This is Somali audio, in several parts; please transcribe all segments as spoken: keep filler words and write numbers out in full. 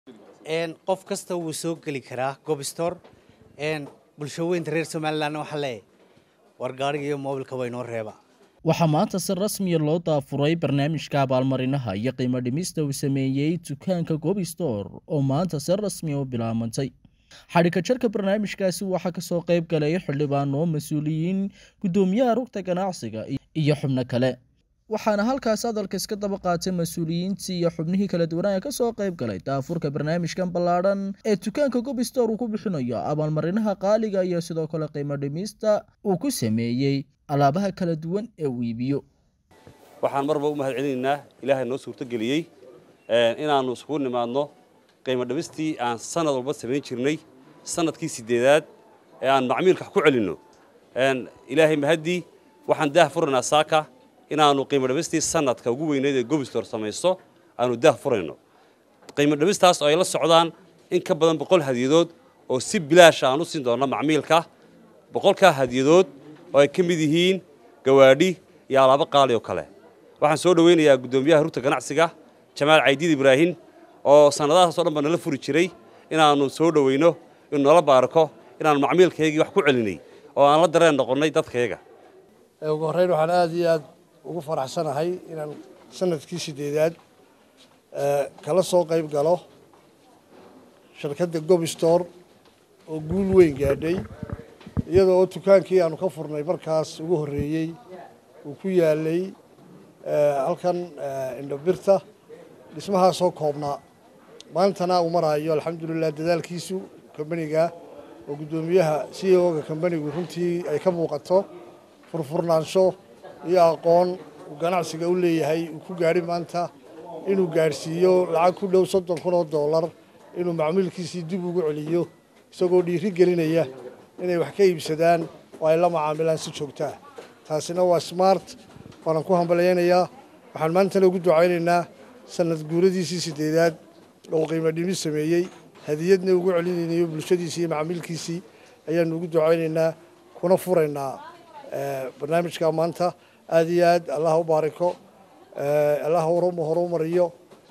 een qof kasta wuu soo gali karaa Gob Store een bulshooyinka reer Somaliland waxa leeyahay war gaariga iyo moobilka way noo reeba. waxaa maanta si rasmi ah loo daafuray barnaamijka abaalmarinaha iyo qiimo dhimista uu sameeyay dukaanka Gob Store oo maanta si rasmi ah u bilaabantay. xadhigga jarka barnaamijkaasi waxaa ka soo qayb galay xildhibaano mas'uuliyiin gudoomiyaha rugta ganacsiga iyo xubno kale. waxaana halkaas hadalka iska daba qaatay mas'uuliyiintii iyo xubnihii kala duwan ee ka soo qayb galay daafurka barnaamijkan ballaaran ee dukaanka Gob Store uu ku bixinayo abaalmarinaha qaaliga iyo sidoo kale qiimo dhimista uu ku sameeyay alaabaha kala duwan ee uu iibiyo. waxaan marba u mahadcelinaynaa ilaahay noo suurto geliyay ee inaanu isku nimaadno qiimo dhimistii aan sanad walba sameyn jirnay sanadkii sideedaad ee aan macmiilka ku celino een ilaahay mahadi waxaan daah furnaa saaka inaanu qiimo dhimistii sanadka ugu weyneed ee Gob Store sameeyso aanu daah furayno qiimo dhimistaas oo ay la socdaan in ka badan boqol hadiyadood oo si bilaash ah aan u siin doono macmiilka boqolka hadiyadood oo ay ka mid yihiin gawaadhi iyo alaabo qaali oo kale. waxaan soo dhaweynayaa gudoomiyaha rugta ganacsiga Jamaal Caydiid Ibraahin oo sanadahaas oo dhan ba nala furi jiray inaanu soo dhaweyno in nala baarko inaanu macmiilkeegii wax ku celinay oo aan la dareen noqonay dadkeega. ugu horeyn waxaan aad iyo aad ugu faraxsanahay inaan sanadkii sideedaad ee kala soo qayb galo shirkadda Gob Store oo guul weyn gaadhay iyadoo oo dukaankii aanu ka furnay markaas ugu horeeyay uu ku yaalay ee halkan indhabirta dhismaha soo koobnaa maantana uu marayo alxamdulillah dadaalkiisu kambaniga oo gudoomiyaha C E O-ga kambanigu runtii ay ka muuqato furfurnaansho iyo aqoon ganacsiga u leeyahay uu ku gaari maanta inuu gaarsiiyo lacag ku dhow soddon kun oo dollar inuu macmiilkiisii dib ugu celiyo isagoo dhiiri gelinaya inay wax ka iibsadaan oo ay la macaamilaan si joogto ah. taasina waa smart waan ku hambaleynayaa waxaan maanta ugu ducaynaynaa sanad guuradiisii sideedaad oo qiimo dhimis sameeyay hadiyadna ugu celinayo bulshadiisii iyo macmiilkiisii ayaan ugu ducaynaynaa kuna furaynaa barnaamijka maanta aad iyo aad Allah u baariko Allah horu mariyo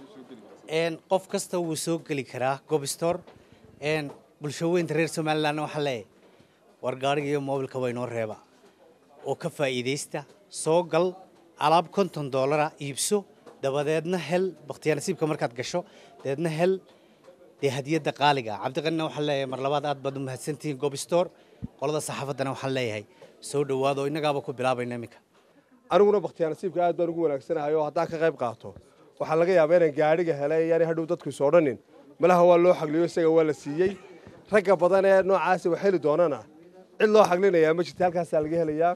een qof kasta wuu soo gali karaa Gob Store een bulshooyinka reer Somaliland waxa leeyahay war gaariga iyo moobilka way noo reeba oo ka faa'iideysta soo gal alaab konton dollar iibso dabadeedna hel baqtiya nasiibka markaad gasho dabadeedna hel dee hadiyada qaaliga cabdiqanina waxa leeyahay mar labaad aad baad u mahadsantihiin Gob Store qolada saxaafadana waxa leeyahay soo dhawaado inagaaba ku bilaabayna iminka aniguna baqtiya nasiibka aad baan ugu wanaagsanahay oo haddaan ka qayb qaato waxaa laga yaabaa inaan gaariga helay yani hadhow dadku soo dhanin malaha waa loo xagliyo isaga waa la siiyey ragga badan ee noocaas wax heli doonana cid loo xaglinayaa ma jirto halkaas laga helayaa.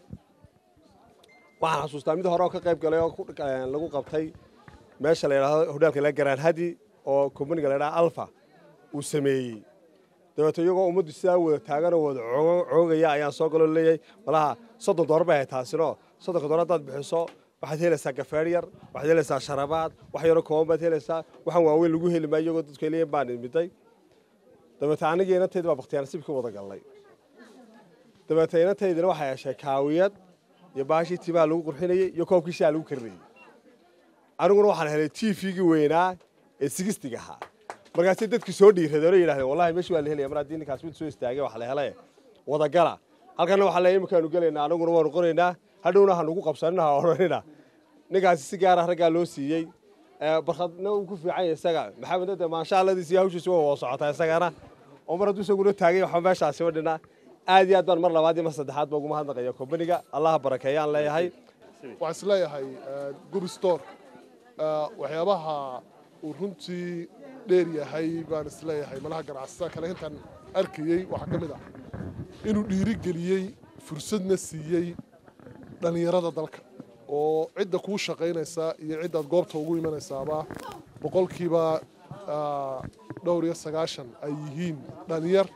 waxaan xasuustaa mid hore oo ka qayb galay oo lagu qabtay meesha la yiraahdo hodaalka la garaan hadi oo company-ga la yiraahdo Alpha uu sameeyay dabeeto iyagoo ummaddu sidaa wada taagan oo wada coogaya ayaan soo galo leeyahay malaha soddon dollar bay taasino soddon dollar dad bixiso waxaad helaysaa gafaar yar waxaad helaysaa sharabaad wax yar oo kooban baad helaysaa waxaan waaweyn lagu heli maayo iyagoo dadku leeyahay baan imiday dabeeto anigeena teed baa baqtiya nasiibka wada galay dabeeto ina teedina waxa ay sheekay kaawiyad iyo baashi timaha lagu qurxinayay iyo koobkii shaah lagu karinayay aniguna waxaan helay T V-gii weynaa ee sixty-ga ahaa markaas dadku soo dhiiradeen oo yiraahdeen wallahi meesha waa la helay mar haddii ninkaas mid soo istaagay wax la helay wada gala halkana waxa la imkaanu galeynaa aniguna waan qoraynaa hadhowna waxaan ugu qabsanaa oranina ninkaas si gaar ah ragaa loo siiyay ee barxadna uu ku fiican yahay isaga maxamed dad ma sha Allah diisi hawshiisa waa socota isagana oo mar hadduu isaguna taagay waxa meeshaasi wadina aad iyo aad baan mar labaad iyo mar saddexaad baa ugu mahadnaqayaa company-ga Allah barakeeyaan leeyahay. waxaan isleeyahay Gob Store waxyaabaha uu runtii dheer yahay baan isleeyahay malaha ganacsiga kale intaan arkayay waxa kamid ah inuu dhiiri geliyay fursadna siiyay dhalinyarada dalka oo cidda ku shaqeynaysa iyo cidda goobta ugu imanaysaaba boqolkiiba dhowr iyo sagaashan ay yihiin dhalinyar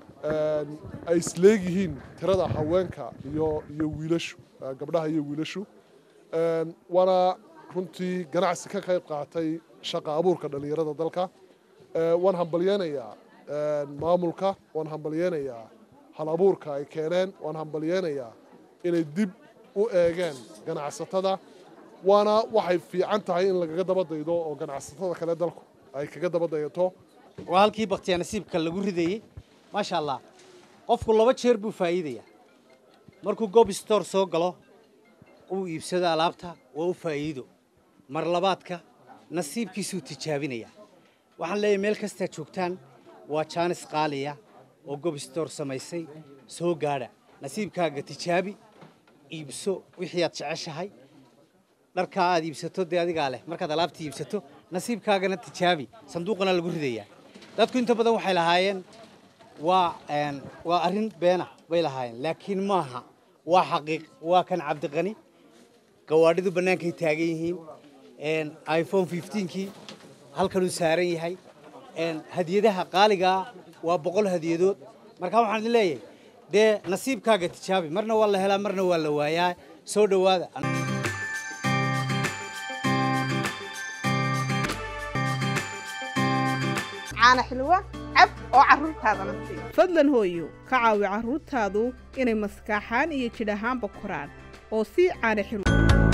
ay isleeyihiin tirada haweenka iyo iyo wiilashu gabdhaha iyo wiilashu wana runtii ganacsi ka qayb qaatay shaqa abuurka dhalinyarada dalka waan hambalyeeynaa maamulka waan hambalyeeynaa hal abuurka ay keeneen waan hambalyeeynaa inay dib u eegeen ganacsatada waana waxay fiican tahay in lagaga daba daydo oo ganacsatada kale dalku ay kaga daba dayato وهالكي بقتي نصيب كلا جردي ما شاء الله قف كل ما تشرب فايدة مركو جوب ستور سوق له ويبسد علابتها وفايده مرلباتك نصيب كيسو تجابينيا waxaan leeyahay meel kasta joogtaan waa chance qaaliya oo goob store samaysay soo gaara nasiibkaaga tijaabi iibso wixii aad jeceshahay dharka aad iibsato de adiga leh markaad alaabta iibsato nasiibkaagana tijaabi sanduuqana lagu ridayaa dadku inta badan waxay lahaayeen waa een waa arin beena way lahaayeen laakiin maaha waa xaqiiq waa kan Cabdiqani gawaadhidu banaanka ay taagan yihiin een iPhone fifteen kii halkan uu saaran yahay een hadiyadaha qaaliga waa boqol hadiyadood marka waxaan leeyahay de nasiibkaaga tijaabi marna waa la helaa marna waa la waayaa soo dhawaada caana xilwa cab oo carruurtaada naftii fadlan hooyo ka caawi carruurtaadu inay maskaxaan iyo jidh ahaanba koraan oo si caana xilwa